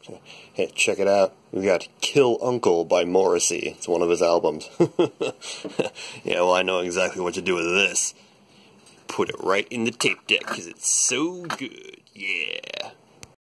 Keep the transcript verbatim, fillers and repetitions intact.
Hey, check it out. We got Kill Uncle by Morrissey. It's one of his albums. Yeah, well, I know exactly what to do with this. Put it right in the tape deck, because it's so good. Yeah.